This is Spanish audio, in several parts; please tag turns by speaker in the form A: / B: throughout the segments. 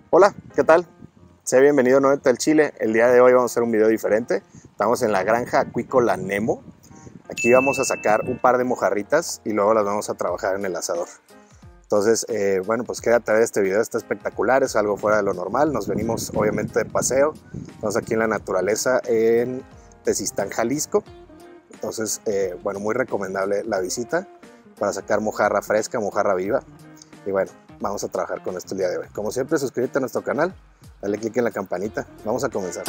A: Hola, ¿qué tal? Sea bienvenido nuevamente al Chile. El día de hoy vamos a hacer un video diferente. Estamos en la granja acuícola Nemo. Aquí vamos a sacar un par de mojarritas y luego las vamos a trabajar en el asador. Entonces, bueno, pues quédate a ver este video, está espectacular, es algo fuera de lo normal. Nos venimos obviamente de paseo. Estamos aquí en la naturaleza en Tezistán, Jalisco. Entonces, bueno, muy recomendable la visita para sacar mojarra fresca, mojarra viva. Y bueno, vamos a trabajar con esto el día de hoy. Como siempre, suscríbete a nuestro canal, dale click en la campanita. Vamos a comenzar.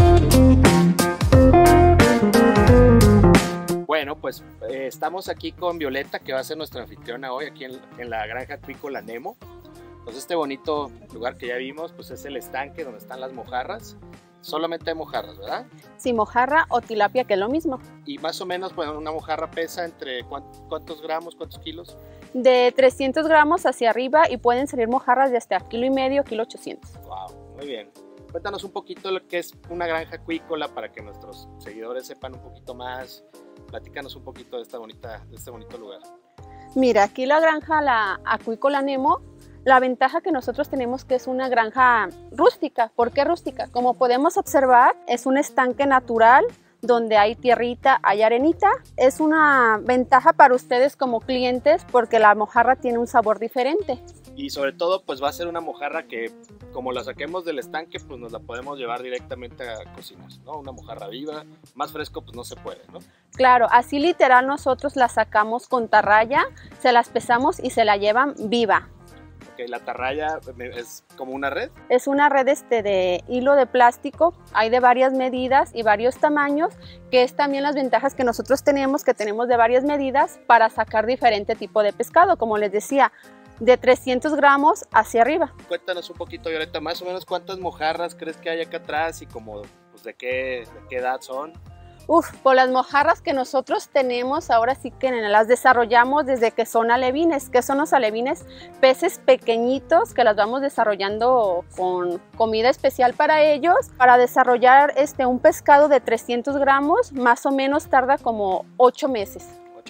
B: Bueno, pues estamos aquí con Violeta, que va a ser nuestra anfitriona hoy aquí en la granja acuícola Nemo. Pues este bonito lugar que ya vimos, pues es el estanque donde están las mojarras. Solamente hay mojarras, ¿verdad?
C: Sí, mojarra o tilapia, que es lo mismo.
B: Y más o menos, bueno, una mojarra pesa entre ¿cuántos gramos, cuántos kilos?
C: De 300 gramos hacia arriba y pueden salir mojarras de hasta 1,5 kg, 1,800 kg.
B: Wow, muy bien. Cuéntanos un poquito lo que es una granja acuícola para que nuestros seguidores sepan un poquito más. Platícanos un poquito de este bonito lugar.
C: Mira, aquí la granja, la acuícola Nemo, la ventaja que nosotros tenemos que es una granja rústica. ¿Por qué rústica? Como podemos observar, es un estanque natural donde hay tierrita, hay arenita. Es una ventaja para ustedes como clientes porque la mojarra tiene un sabor diferente.
B: Y sobre todo, pues va a ser una mojarra que, como la saquemos del estanque, pues nos la podemos llevar directamente a cocinar, ¿no? Una mojarra viva, más fresco pues no se puede, ¿no?
C: Claro, así literal nosotros la sacamos con tarraya, se las pesamos y se la llevan viva.
B: Ok, la tarraya es como una red.
C: Es una red de hilo de plástico, hay de varias medidas y varios tamaños, que es también las ventajas que nosotros tenemos, que tenemos de varias medidas para sacar diferente tipo de pescado, como les decía, de 300 gramos hacia arriba.
B: Cuéntanos un poquito, Violeta, más o menos cuántas mojarras crees que hay acá atrás y como, pues, de qué edad son.
C: Por las mojarras que nosotros tenemos, ahora sí que las desarrollamos desde que son alevines. ¿Qué son los alevines? Peces pequeñitos que las vamos desarrollando con comida especial para ellos. Para desarrollar un pescado de 300 gramos, más o menos tarda como 8 meses.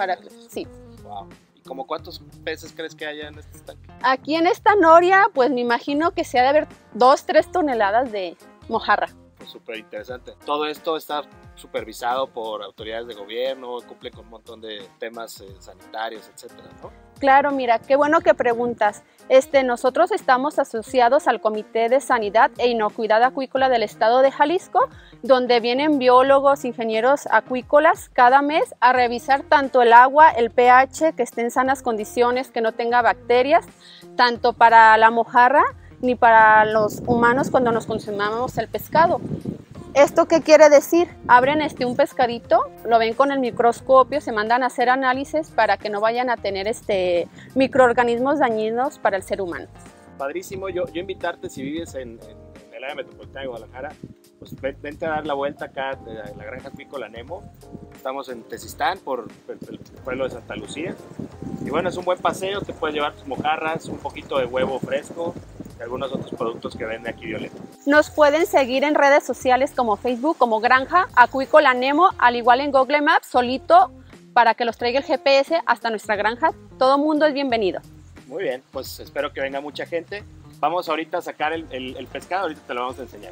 C: Sí.
B: Wow. ¿Cómo cuántos peces crees que haya en este estanque?
C: Aquí en esta noria, pues me imagino que se ha de haber 2-3 toneladas de mojarra.
B: Pues súper interesante. Todo esto está supervisado por autoridades de gobierno, cumple con un montón de temas sanitarios, etcétera, ¿no?
C: Claro, mira, qué bueno que preguntas. Nosotros estamos asociados al Comité de Sanidad e Inocuidad Acuícola del Estado de Jalisco, donde vienen biólogos, ingenieros acuícolas cada mes a revisar tanto el agua, el pH, que esté en sanas condiciones, que no tenga bacterias, tanto para la mojarra ni para los humanos cuando nos consumamos el pescado. ¿Esto qué quiere decir? Abren un pescadito, lo ven con el microscopio, se mandan a hacer análisis para que no vayan a tener microorganismos dañinos para el ser humano.
B: Padrísimo, yo invitarte, si vives en el área metropolitana de Guadalajara, pues vente a dar la vuelta acá de la granja acuícola Nemo. Estamos en Tezistán, por el pueblo de Santa Lucía. Y bueno, es un buen paseo, te puedes llevar tus mojarras, un poquito de huevo fresco y algunos otros productos que vende aquí Violeta.
C: Nos pueden seguir en redes sociales como Facebook, como Granja Acuícola Nemo, al igual en Google Maps, solito, para que los traiga el GPS hasta nuestra granja. Todo mundo es bienvenido.
B: Muy bien, pues espero que venga mucha gente. Vamos ahorita a sacar el pescado, ahorita te lo vamos a enseñar.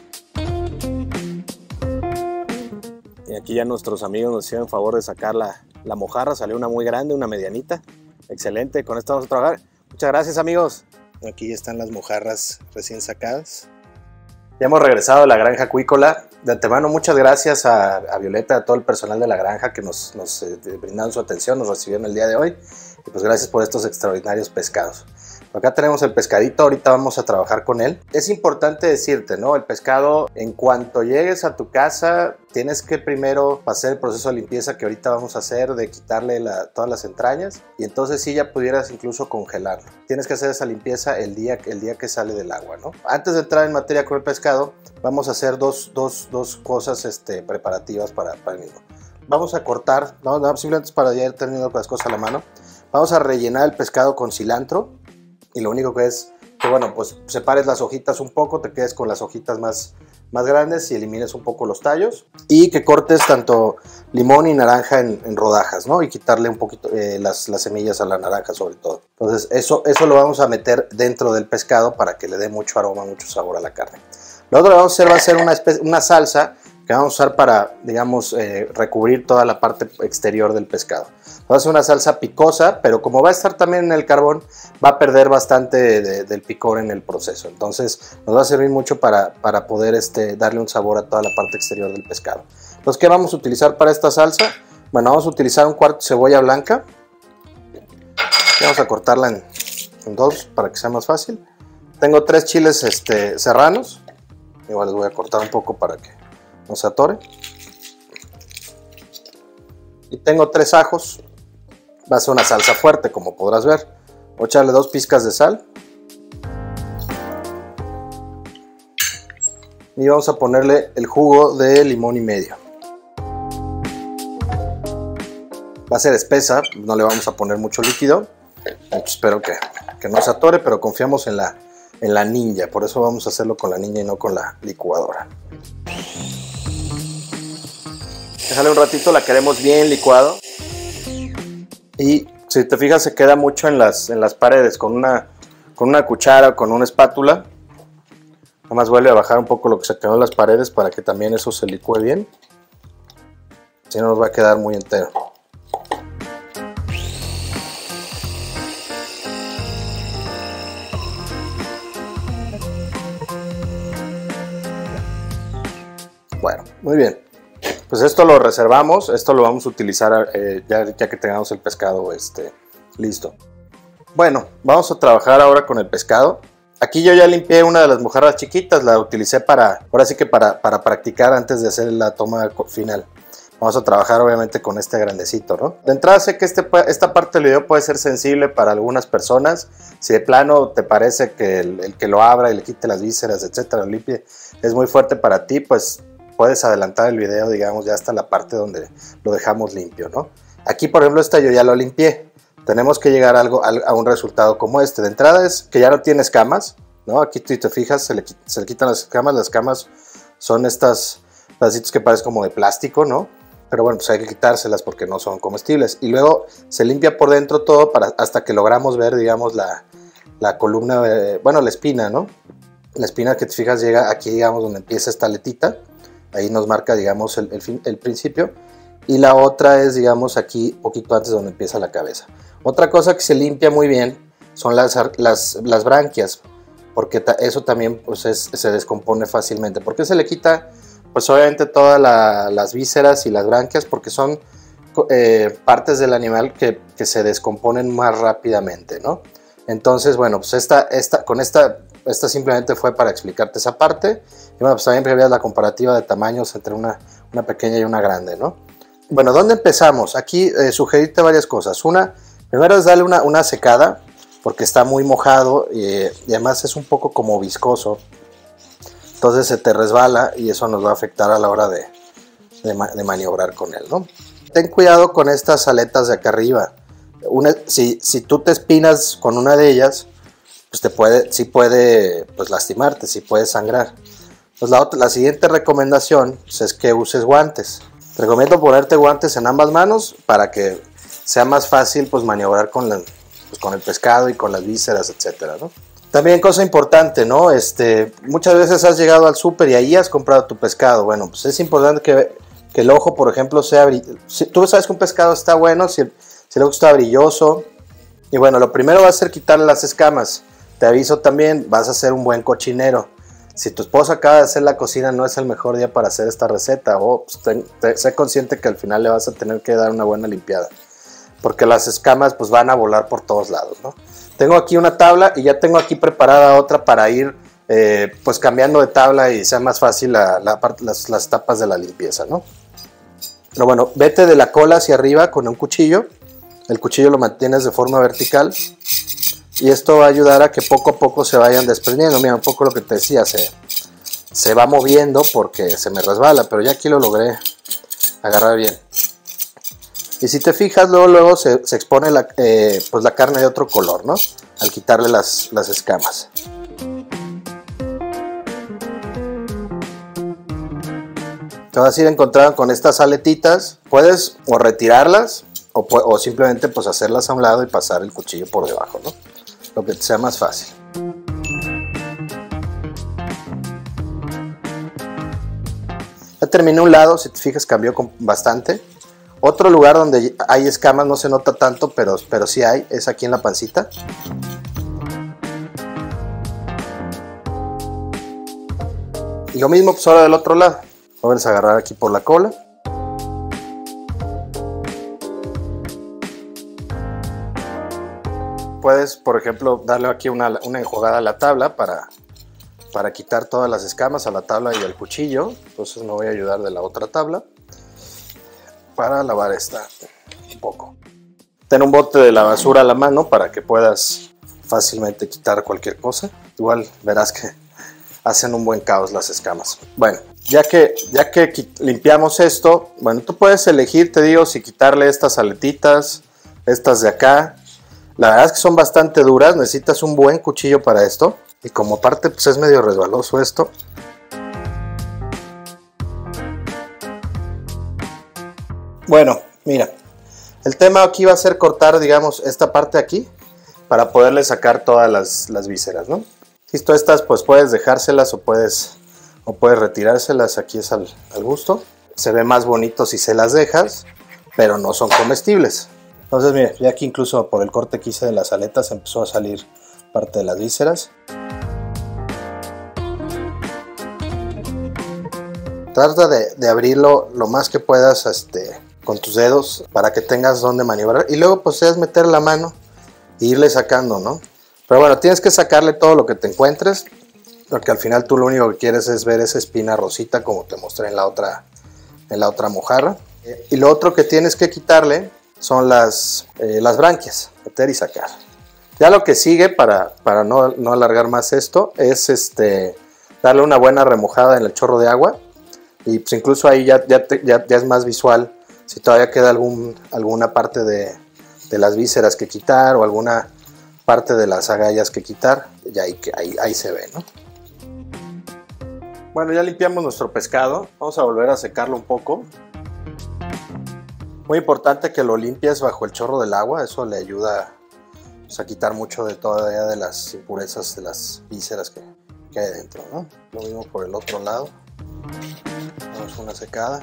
A: Y aquí ya nuestros amigos nos hicieron el favor de sacar la mojarra. Salió una muy grande, una medianita. Excelente, con esto vamos a trabajar. Muchas gracias, amigos. Aquí están las mojarras recién sacadas. Ya hemos regresado a la granja acuícola. De antemano, muchas gracias a Violeta, a todo el personal de la granja que nos brindaron su atención, nos recibieron el día de hoy. Y pues gracias por estos extraordinarios pescados. Acá tenemos el pescadito, ahorita vamos a trabajar con él. Es importante decirte, ¿no? El pescado, en cuanto llegues a tu casa, tienes que primero hacer el proceso de limpieza que ahorita vamos a hacer, de quitarle todas las entrañas, y entonces sí ya pudieras incluso congelarlo. Tienes que hacer esa limpieza el día que sale del agua, ¿no? Antes de entrar en materia con el pescado, vamos a hacer dos cosas preparativas para el mismo. Vamos a cortar, no, simplemente para ya ir teniendo las cosas a la mano. Vamos a rellenar el pescado con cilantro. Y lo único que es que bueno, pues separes las hojitas un poco, te quedes con las hojitas más grandes y elimines un poco los tallos, y que cortes tanto limón y naranja en rodajas, ¿no? Y quitarle un poquito las semillas a la naranja sobre todo. Entonces eso lo vamos a meter dentro del pescado para que le dé mucho aroma, mucho sabor a la carne. Lo otro que vamos a hacer va a ser una salsa que vamos a usar para, digamos, recubrir toda la parte exterior del pescado. Va a ser una salsa picosa, pero como va a estar también en el carbón, va a perder bastante del picor en el proceso. Entonces nos va a servir mucho para poder darle un sabor a toda la parte exterior del pescado. Entonces, ¿qué vamos a utilizar para esta salsa? Bueno, vamos a utilizar un cuarto de cebolla blanca. Vamos a cortarla en dos para que sea más fácil. Tengo 3 chiles serranos. Igual les voy a cortar un poco para que no se atore. Y tengo 3 ajos. Va a ser una salsa fuerte, como podrás ver. Voy a echarle 2 pizcas de sal. Y vamos a ponerle el jugo de limón y medio. Va a ser espesa, no le vamos a poner mucho líquido. Espero que no se atore, pero confiamos en la Ninja. Por eso vamos a hacerlo con la Ninja y no con la licuadora. Déjale un ratito, la queremos bien licuado. Y si te fijas, se queda mucho en las paredes. Con una cuchara o con una espátula, nada más vuelve a bajar un poco lo que se quedó en las paredes para que también eso se licúe bien. Si no, nos va a quedar muy entero. Bueno, muy bien. Pues esto lo reservamos, esto lo vamos a utilizar ya que tengamos el pescado listo. Bueno, vamos a trabajar ahora con el pescado. Aquí yo ya limpié una de las mojarras chiquitas, la utilicé ahora sí que para practicar antes de hacer la toma final. Vamos a trabajar obviamente con este grandecito, ¿no? De entrada sé que esta parte del video puede ser sensible para algunas personas. Si de plano te parece que el que lo abra y le quite las vísceras, etcétera, lo limpie, es muy fuerte para ti, pues puedes adelantar el video, digamos, ya hasta la parte donde lo dejamos limpio, ¿no? Aquí, por ejemplo, yo ya lo limpié. Tenemos que llegar a un resultado como este. De entrada es que ya no tiene escamas, ¿no? Aquí si te fijas, se le quitan las escamas. Las escamas son estos pedacitos que parecen como de plástico, ¿no? Pero bueno, pues hay que quitárselas porque no son comestibles. Y luego se limpia por dentro todo hasta que logramos ver, digamos, la columna, bueno, la espina, ¿no? La espina que te fijas llega aquí, digamos, donde empieza esta aletita. Ahí nos marca, digamos, el principio. Y la otra es, digamos, aquí, poquito antes donde empieza la cabeza. Otra cosa que se limpia muy bien son las branquias, porque eso también pues, se descompone fácilmente. ¿Por qué se le quita? Pues obviamente todas las vísceras y las branquias, porque son partes del animal que se descomponen más rápidamente, ¿no? Entonces, bueno, pues esta simplemente fue para explicarte esa parte. Y bueno, pues también veas la comparativa de tamaños entre una pequeña y una grande, ¿no? Bueno, ¿dónde empezamos? Aquí sugerirte varias cosas. Primero es darle una secada, porque está muy mojado y además es un poco como viscoso. Entonces se te resbala y eso nos va a afectar a la hora de maniobrar con él, ¿no? Ten cuidado con estas aletas de acá arriba. Si tú te espinas con una de ellas, pues sí puede pues, lastimarte, sí puede sangrar. Pues la siguiente recomendación pues, es que uses guantes. Te recomiendo ponerte guantes en ambas manos para que sea más fácil pues, maniobrar con el pescado y con las vísceras, etcétera, ¿no? También cosa importante, ¿no? Muchas veces has llegado al súper y ahí has comprado tu pescado. Bueno, pues es importante que el ojo, por ejemplo, si tú sabes que un pescado está bueno, si el ojo está brilloso. Y bueno, lo primero va a ser quitarle las escamas. Te aviso también, vas a ser un buen cochinero. Si tu esposa acaba de hacer la cocina, no es el mejor día para hacer esta receta. O pues, sé consciente que al final le vas a tener que dar una buena limpiada. Porque las escamas pues van a volar por todos lados, ¿no? Tengo aquí una tabla y ya tengo aquí preparada otra para ir pues cambiando de tabla y sea más fácil las etapas de la limpieza, ¿no? Pero bueno, vete de la cola hacia arriba con un cuchillo. El cuchillo lo mantienes de forma vertical y esto va a ayudar a que poco a poco se vayan desprendiendo. Mira, un poco lo que te decía, se va moviendo porque se me resbala, pero ya aquí lo logré agarrar bien. Y si te fijas, luego se expone pues la carne de otro color, ¿no? Al quitarle las escamas. te vas a ir encontrando con estas aletitas. Puedes o retirarlas o simplemente pues hacerlas a un lado y pasar el cuchillo por debajo, ¿no? Lo que te sea más fácil. Ya terminé un lado, si te fijas cambió bastante. Otro lugar donde hay escamas, no se nota tanto, pero sí hay, es aquí en la pancita. Y lo mismo pues ahora del otro lado. Vuelves a agarrar aquí por la cola. Puedes, por ejemplo, darle aquí una enjuagada a la tabla para quitar todas las escamas a la tabla y al cuchillo. Entonces me voy a ayudar de la otra tabla para lavar esta un poco. Ten un bote de la basura a la mano para que puedas fácilmente quitar cualquier cosa. Igual verás que hacen un buen caos las escamas. Bueno, ya que limpiamos esto, bueno, tú puedes elegir, te digo, si quitarle estas aletitas, estas de acá. La verdad es que son bastante duras, necesitas un buen cuchillo para esto. Y como aparte pues es medio resbaloso esto. Bueno, mira, el tema aquí va a ser cortar, digamos, esta parte aquí para poderle sacar todas las vísceras, ¿no? Si tú estas pues puedes dejárselas o puedes retirárselas, aquí es al gusto. Se ve más bonito si se las dejas, pero no son comestibles. Entonces mire, ya aquí incluso por el corte que hice de las aletas empezó a salir parte de las vísceras. Trata de abrirlo lo más que puedas con tus dedos para que tengas donde maniobrar. Y luego pues es meter la mano e irle sacando, ¿no? Pero bueno, tienes que sacarle todo lo que te encuentres, porque al final tú lo único que quieres es ver esa espina rosita como te mostré en la otra mojarra. Y lo otro que tienes que quitarle son las branquias, meter y sacar. Ya lo que sigue para no alargar más esto es darle una buena remojada en el chorro de agua. Y pues incluso ahí ya es más visual si todavía queda alguna parte de las vísceras que quitar o alguna parte de las agallas que quitar, ya ahí se ve, ¿no? Bueno, ya limpiamos nuestro pescado, vamos a volver a secarlo un poco. Muy importante que lo limpies bajo el chorro del agua, eso le ayuda pues, a quitar mucho de las impurezas de las vísceras que hay dentro, ¿no? Lo mismo por el otro lado. Damos una secada.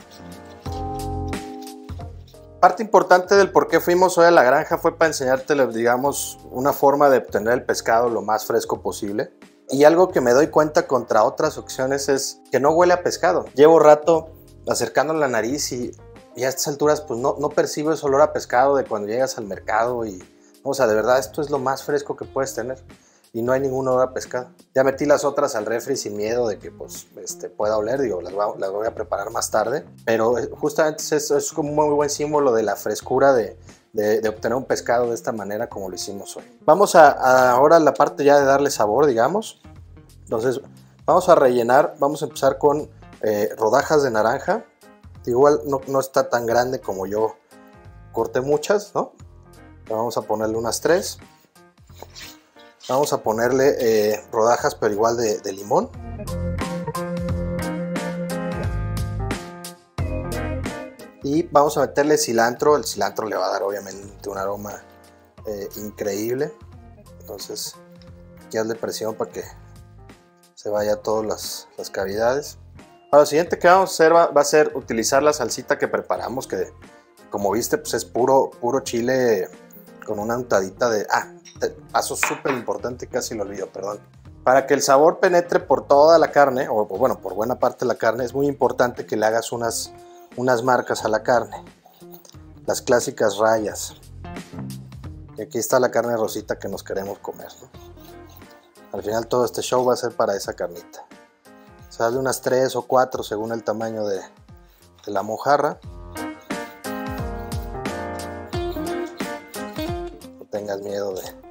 A: Parte importante del por qué fuimos hoy a la granja fue para enseñarte, digamos, una forma de obtener el pescado lo más fresco posible. Y algo que me doy cuenta contra otras opciones es que no huele a pescado. Llevo rato acercando la nariz y a estas alturas pues no percibo ese olor a pescado de cuando llegas al mercado. O sea, de verdad esto es lo más fresco que puedes tener. Y no hay ningún olor a pescado. Ya metí las otras al refri sin miedo de que pues, pueda oler, digo, las voy a preparar más tarde. Pero justamente es como un muy buen símbolo de la frescura de obtener un pescado de esta manera como lo hicimos hoy. Vamos ahora a la parte ya de darle sabor, digamos. Entonces vamos a rellenar, vamos a empezar con rodajas de naranja. Igual no está tan grande como yo corté muchas, ¿no? Vamos a ponerle unas 3. Vamos a ponerle rodajas, pero igual de limón. Y vamos a meterle cilantro. El cilantro le va a dar obviamente un aroma increíble. Entonces, aquí hazle presión para que se vaya a todas las cavidades. Ahora, lo siguiente que vamos a hacer va a ser utilizar la salsita que preparamos, que como viste pues es puro chile con una untadita de... paso súper importante, casi lo olvido, perdón. Para que el sabor penetre por toda la carne, o bueno, por buena parte de la carne, es muy importante que le hagas unas marcas a la carne. Las clásicas rayas. Y aquí está la carne rosita que nos queremos comer, ¿no? Al final todo este show va a ser para esa carnita. O sea, de unas 3 o 4 según el tamaño de la mojarra. Tengas miedo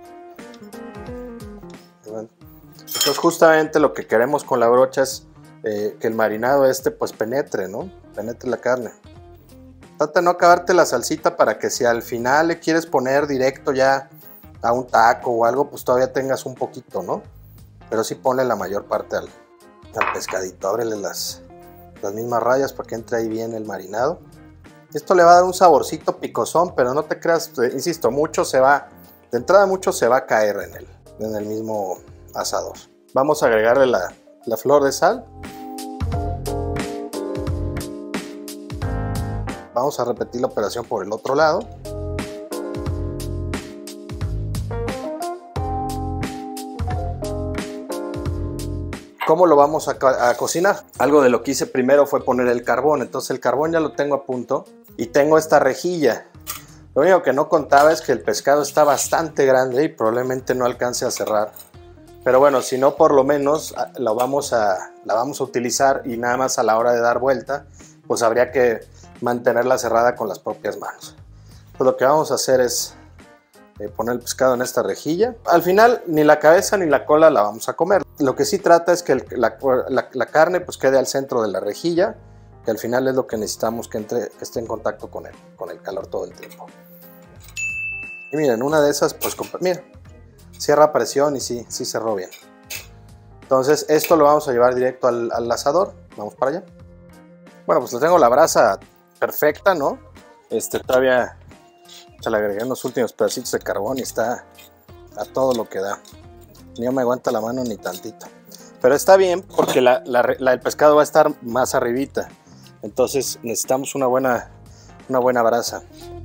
A: Entonces justamente lo que queremos con la brocha es que el marinado pues penetre, ¿no? Penetre la carne. Trata de no acabarte la salsita para que si al final le quieres poner directo ya a un taco o algo, pues todavía tengas un poquito, ¿no? Pero sí ponle la mayor parte al pescadito. Ábrele las las mismas rayas para que entre ahí bien el marinado. Esto le va a dar un saborcito picosón, pero no te creas, insisto, de entrada mucho se va a caer en el mismo asador. Vamos a agregarle la flor de sal. Vamos a repetir la operación por el otro lado. ¿Cómo lo vamos a cocinar? Algo de lo que hice primero fue poner el carbón. Entonces el carbón ya lo tengo a punto y tengo esta rejilla. Lo único que no contaba es que el pescado está bastante grande y probablemente no alcance a cerrar. Pero bueno, si no, por lo menos la vamos a utilizar, y nada más a la hora de dar vuelta, pues habría que mantenerla cerrada con las propias manos. Pues lo que vamos a hacer es poner el pescado en esta rejilla. Al final ni la cabeza ni la cola la vamos a comer. Lo que sí trata es que la carne pues quede al centro de la rejilla, que al final es lo que necesitamos, que esté en contacto con el calor todo el tiempo. Y miren, una de esas pues mira, cierra a presión y sí cerró bien. Entonces esto lo vamos a llevar directo al asador. Vamos para allá. Bueno, pues le tengo la brasa perfecta, ¿no? Todavía se le agregué unos últimos pedacitos de carbón y está a todo lo que da. No me aguanta la mano ni tantito. Pero está bien porque el pescado va a estar más arribita. Entonces necesitamos una buena brasa.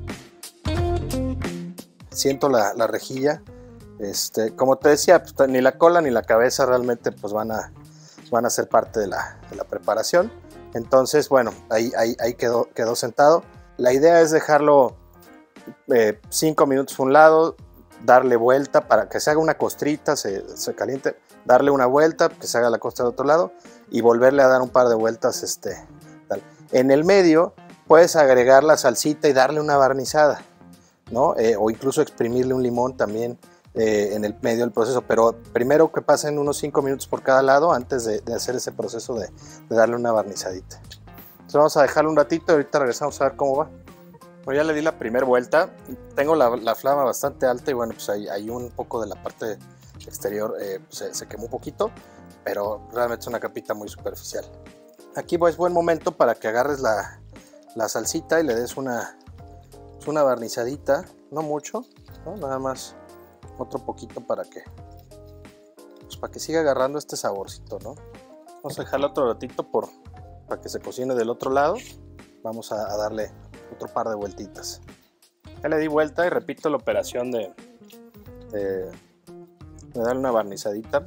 A: Siento la rejilla. Como te decía, pues, ni la cola ni la cabeza realmente pues van a ser parte de la preparación. Entonces, bueno, ahí quedó sentado. La idea es dejarlo 5 minutos a un lado, darle vuelta para que se haga una costrita, se caliente, darle una vuelta, que se haga la costra del otro lado y volverle a dar un par de vueltas. Tal. En el medio puedes agregar la salsita y darle una barnizada, ¿no? O incluso exprimirle un limón también en el medio del proceso, pero primero que pasen unos 5 minutos por cada lado antes de hacer ese proceso de darle una barnizadita. Entonces vamos a dejarlo un ratito y ahorita regresamos a ver cómo va. Bueno, ya le di la primera vuelta, tengo la flama bastante alta y bueno, pues hay un poco de la parte exterior se quemó un poquito, pero realmente es una capita muy superficial. Aquí es buen momento para que agarres la salsita y le des una barnizadita, no mucho, ¿no? Nada más otro poquito para que siga agarrando este saborcito, ¿no? Vamos a dejarlo otro ratito para que se cocine del otro lado. Vamos a darle otro par de vueltitas. Ya le di vuelta y repito la operación de darle una barnizadita.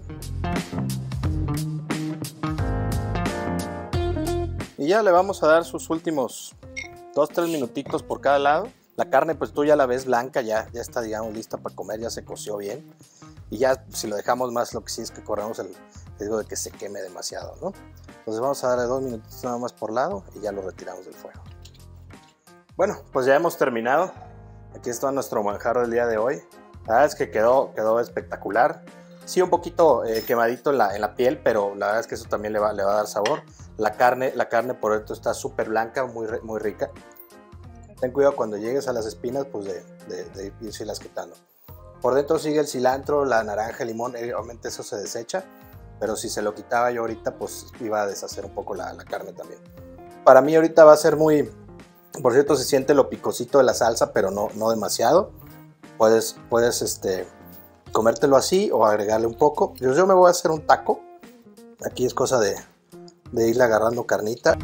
A: Y ya le vamos a dar sus últimos 2-3 minutitos por cada lado. La carne pues tú ya la ves blanca, ya está digamos lista para comer, ya se coció bien. Y ya si lo dejamos más, lo que sí es que corremos el riesgo de que se queme demasiado, ¿no? Entonces vamos a darle 2 minutitos nada más por lado y ya lo retiramos del fuego. Bueno, pues ya hemos terminado. Aquí está nuestro manjar del día de hoy. La verdad es que quedó espectacular. Sí, un poquito quemadito en la piel, pero la verdad es que eso también le va a dar sabor. La carne por dentro está súper blanca, muy rica. Ten cuidado cuando llegues a las espinas, pues de irse quitando. Por dentro sigue el cilantro, la naranja, el limón. Obviamente eso se desecha, pero si se lo quitaba yo ahorita, pues iba a deshacer un poco la carne también. Para mí ahorita va a ser muy... Por cierto, se siente lo picosito de la salsa, pero no demasiado. Puedes comértelo así o agregarle un poco. Yo me voy a hacer un taco. Aquí es cosa de irle agarrando carnita.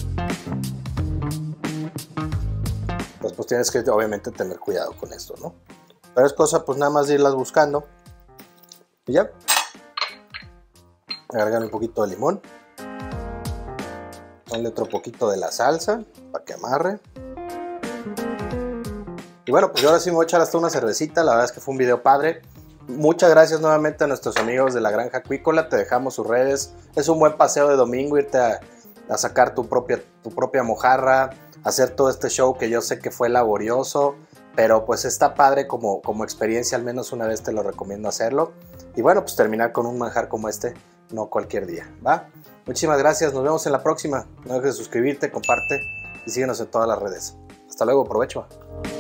A: Pues tienes que obviamente tener cuidado con esto, ¿no? Pero es cosa pues nada más de irlas buscando. Y ya. Agregarle un poquito de limón. Ponle otro poquito de la salsa para que amarre. Y bueno, pues yo ahora sí me voy a echar hasta una cervecita. La verdad es que fue un video padre. Muchas gracias nuevamente a nuestros amigos de La Granja Acuícola. Te dejamos sus redes. Es un buen paseo de domingo irte a sacar tu propia mojarra, hacer todo este show que yo sé que fue laborioso, pero pues está padre como experiencia. Al menos una vez te lo recomiendo hacerlo. Y bueno, pues terminar con un manjar como este, no cualquier día, ¿va? Muchísimas gracias, nos vemos en la próxima. No dejes de suscribirte, comparte y síguenos en todas las redes. Hasta luego, provecho.